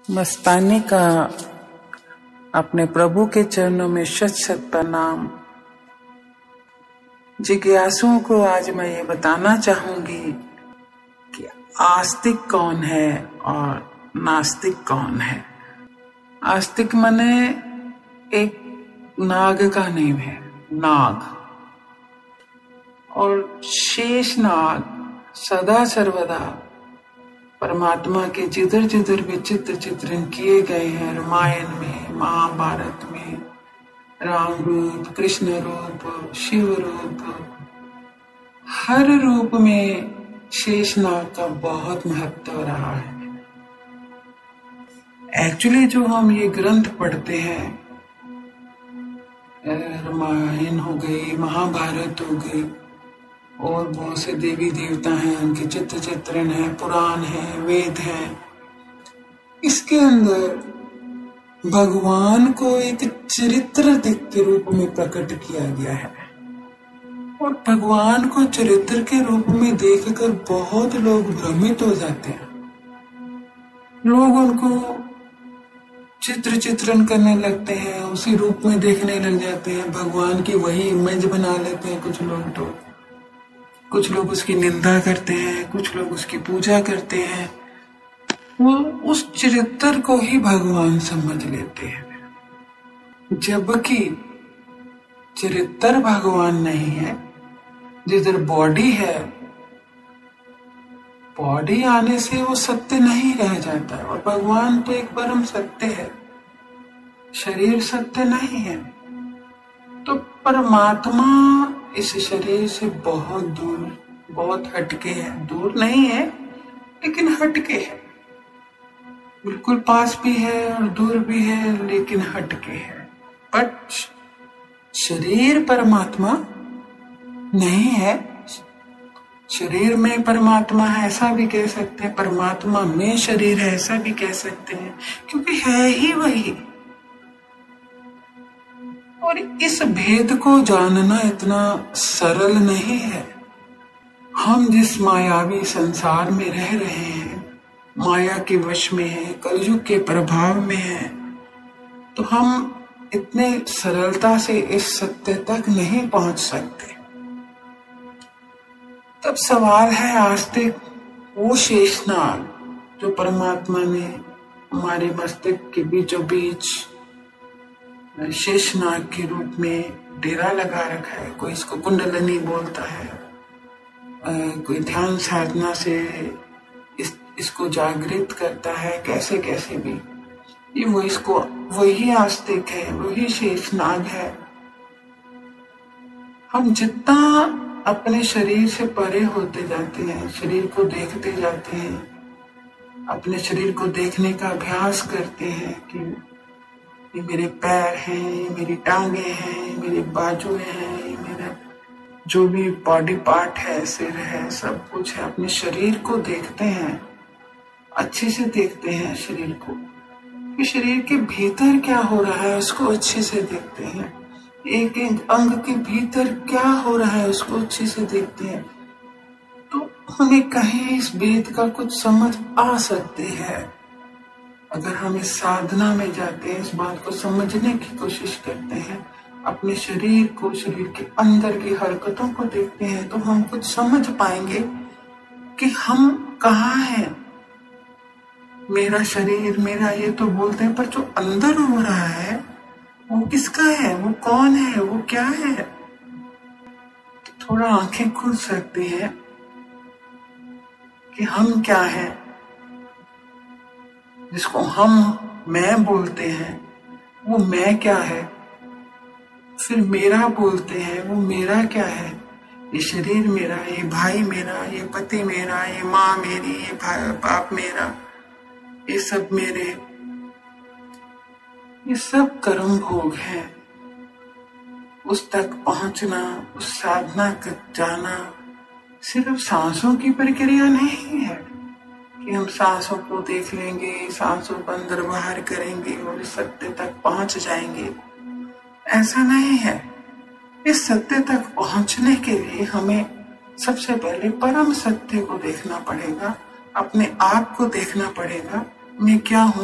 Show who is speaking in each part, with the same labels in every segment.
Speaker 1: मस्तानी का अपने प्रभु के चरणों में शत शत प्रणाम। जिज्ञासुओं को आज मैं ये बताना चाहूंगी कि आस्तिक कौन है और नास्तिक कौन है। आस्तिक माने एक नाग का नेम है, नाग, और शेष नाग सदा सर्वदा परमात्मा के जिधर जिधर भी चित्रण किए गए हैं, रामायण में, महाभारत में, राम रूप, कृष्ण रूप, शिव रूप, हर रूप में शेषनाग का बहुत महत्व रहा है। एक्चुअली जो हम ये ग्रंथ पढ़ते हैं, रामायण हो गई, महाभारत हो गई, और बहुत से देवी देवता हैं, उनके चित्रण है, पुराण है, वेद है, इसके अंदर भगवान को एक चरित्र के रूप में प्रकट किया गया है। और भगवान को चरित्र के रूप में देखकर बहुत लोग भ्रमित हो जाते हैं। लोग उनको चित्रण करने लगते हैं, उसी रूप में देखने लग जाते हैं, भगवान की वही इमेज बना लेते हैं। कुछ लोग उसकी निंदा करते हैं, कुछ लोग उसकी पूजा करते हैं, वो उस चरित्र को ही भगवान समझ लेते हैं, जबकि चरित्र भगवान नहीं है। जिधर बॉडी है, बॉडी आने से वो सत्य नहीं रह जाता, और भगवान तो एक परम सत्य है, शरीर सत्य नहीं है। तो परमात्मा इस शरीर से बहुत दूर, बहुत हटके है। दूर नहीं है लेकिन हटके है, बिल्कुल पास भी है और दूर भी है, लेकिन हटके है। बट शरीर परमात्मा नहीं है। शरीर में परमात्मा है ऐसा भी कह सकते हैं, परमात्मा में शरीर है ऐसा भी कह सकते हैं, क्योंकि है ही वही। और इस भेद को जानना इतना सरल नहीं है। हम जिस मायावी संसार में रह रहे हैं, माया के वश में है, कलयुग के प्रभाव में है, तो हम इतने सरलता से इस सत्य तक नहीं पहुंच सकते। तब सवाल है आस्तिक, वो शेषनाग जो परमात्मा ने हमारे मस्तिष्क के बीचों बीच शेषनाग के रूप में डेरा लगा रखा है। कोई इसको कुंडलनी बोलता है, कोई ध्यान साधना से इसको जागृत करता है, कैसे कैसे भी ये वो इसको वही आस्तिक है, वही शेषनाग है। हम जितना अपने शरीर से परे होते जाते हैं, शरीर को देखते जाते हैं, अपने शरीर को देखने का अभ्यास करते हैं कि ये मेरे पैर हैं, मेरी टांगे हैं, मेरी बाजुएं हैं, मेरा जो भी बॉडी पार्ट है, सिर है, सब कुछ है, अपने शरीर को देखते हैं, अच्छे से देखते हैं शरीर को, कि शरीर के भीतर क्या हो रहा है उसको अच्छे से देखते हैं, एक एक अंग के भीतर क्या हो रहा है उसको अच्छे से देखते हैं। तो हमें कहीं इस भेद का कुछ समझ आ सकती है अगर हम इस साधना में जाते हैं, इस बात को समझने की कोशिश करते हैं, अपने शरीर को, शरीर के अंदर की हरकतों को देखते हैं, तो हम कुछ समझ पाएंगे कि हम कहाँ हैं। मेरा शरीर, मेरा ये तो बोलते हैं, पर जो अंदर हो रहा है वो किसका है, वो कौन है, वो क्या है। तो थोड़ा आंखें खुल सकती है कि हम क्या हैं। जिसको हम मैं बोलते हैं वो मैं क्या है, फिर मेरा बोलते हैं वो मेरा क्या है। ये शरीर मेरा, ये भाई मेरा, ये पति मेरा, ये माँ मेरी, ये भाई बाप मेरा, ये सब मेरे, ये सब कर्म भोग है। उस तक पहुंचना, उस साधना तक जाना सिर्फ सांसों की प्रक्रिया नहीं है कि हम सांसों को देख लेंगे, सांसों को अंदर बाहर करेंगे और इस सत्य तक पहुंच जाएंगे। ऐसा नहीं है। इस सत्य तक पहुंचने के लिए हमें सबसे पहले परम सत्य को देखना पड़ेगा, अपने आप को देखना पड़ेगा। मैं क्या हूँ,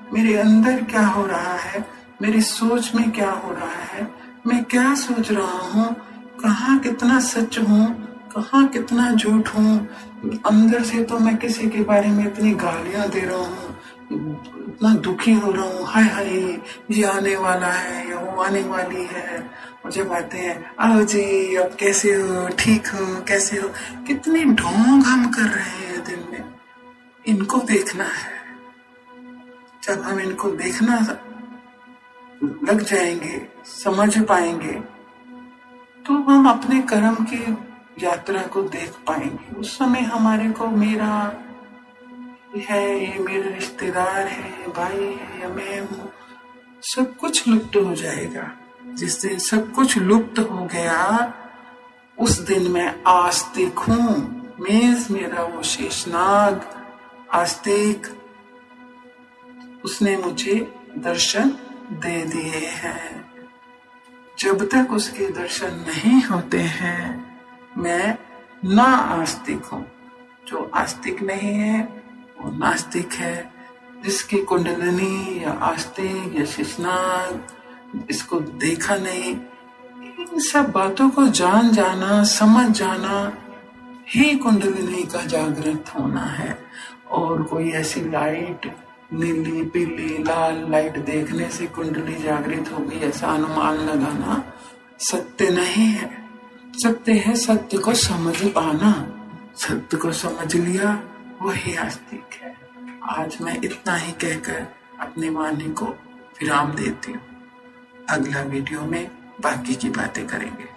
Speaker 1: मेरे अंदर क्या हो रहा है, मेरी सोच में क्या हो रहा है, मैं क्या सोच रहा हूँ, कहाँ कितना सच हूँ, कहाँ कितना झूठ हूँ। अंदर से तो मैं किसी के बारे में इतनी गालियां दे रहा हूँ, इतना दुखी हो रहा हूँ, हाय हाय ये आने वाला है या वो आने वाली है। और जब आते हैं, आओ जी अब कैसे हो, ठीक हो, कैसे हो, कितनी ढोंग हम कर रहे हैं दिन में। इनको देखना है। जब हम इनको देखना लग जाएंगे, समझ पाएंगे, तो हम अपने कर्म की यात्रा को देख पाएंगे। उस समय हमारे को मेरा है, ये मेरे रिश्तेदार है, भाई है या मैं हूँ, सब कुछ लुप्त हो जाएगा। जिस दिन सब कुछ लुप्त हो गया, उस दिन मैं आस्तिक हूँ। मीन्स मेरा वो शेषनाग आस्तिक, उसने मुझे दर्शन दे दिए हैं। जब तक उसके दर्शन नहीं होते हैं, मैं ना आस्तिक हूँ। जो आस्तिक नहीं है वो नास्तिक है। जिसकी कुंडलिनी या आस्तिक या शेषनाग इसको देखा नहीं, इन सब बातों को जान जाना, समझ जाना ही कुंडलिनी का जागृत होना है। और कोई ऐसी लाइट, नीली पीली लाल लाइट देखने से कुंडली जागृत होगी ऐसा अनुमान लगाना सत्य नहीं है। सत्य है सत्य को समझ पाना। सत्य को समझ लिया वही आस्तिक है। आज मैं इतना ही कहकर अपनी वाणी को विराम देती हूँ। अगला वीडियो में बाकी की बातें करेंगे।